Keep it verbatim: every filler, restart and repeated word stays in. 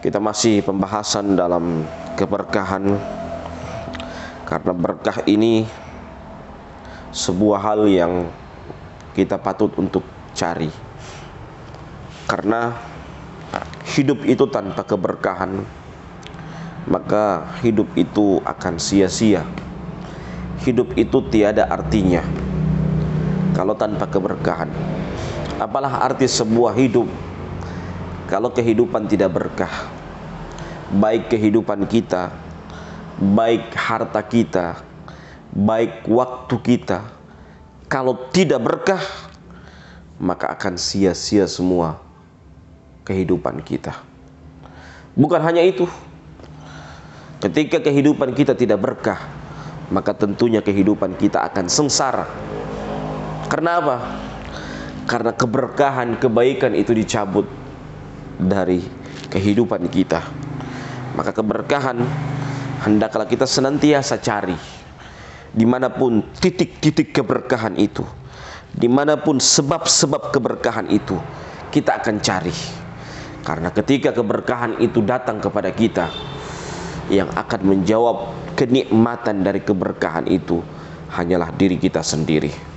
Kita masih pembahasan dalam keberkahan, karena berkah ini sebuah hal yang kita patut untuk cari. Karena hidup itu tanpa keberkahan, maka hidup itu akan sia-sia. Hidup itu tiada artinya kalau tanpa keberkahan. Apalah arti sebuah hidup kalau kehidupan tidak berkah? Baik kehidupan kita, baik harta kita, baik waktu kita, kalau tidak berkah, maka akan sia-sia semua kehidupan kita. Bukan hanya itu, ketika kehidupan kita tidak berkah, maka tentunya kehidupan kita akan sengsara. Karena apa? Karena keberkahan, kebaikan itu dicabut dari kehidupan kita. Maka keberkahan hendaklah kita senantiasa cari. Dimanapun titik-titik keberkahan itu, dimanapun sebab-sebab keberkahan itu, kita akan cari. Karena ketika keberkahan itu datang kepada kita, yang akan menjawab kenikmatan dari keberkahan itu hanyalah diri kita sendiri.